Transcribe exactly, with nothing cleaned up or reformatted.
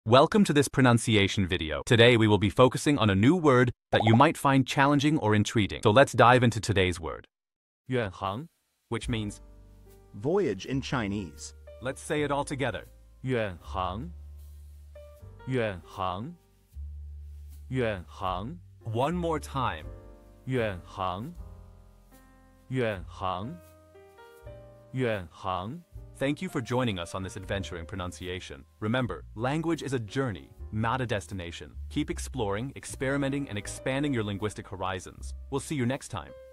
Welcome to this pronunciation video. Today we will be focusing on a new word that you might find challenging or intriguing. So let's dive into today's word. yuǎn háng, which means voyage in Chinese. Let's say it all together. yuǎn háng, yuǎn háng, yuǎn háng, One more time. yuǎn háng, yuǎn háng, yuǎn háng. Thank you for joining us on this adventure in pronunciation. Remember, language is a journey, not a destination. Keep exploring, experimenting, and expanding your linguistic horizons. We'll see you next time.